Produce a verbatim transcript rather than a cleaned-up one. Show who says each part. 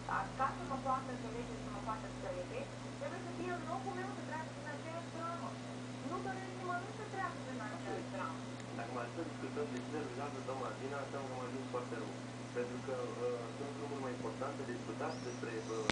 Speaker 1: ca să mă poată înțelege, să mă poată înțelege, trebuie să fie în locul meu să treacă prin aceeași dramă. Nu doresc nimănui să treacă prin aceeași dramă.
Speaker 2: Dacă mai să discutăm de cine rulează doamna Dina, înseamnă că am ajuns foarte rău. Pentru că uh, sunt lucruri mai importante de discutat despre uh,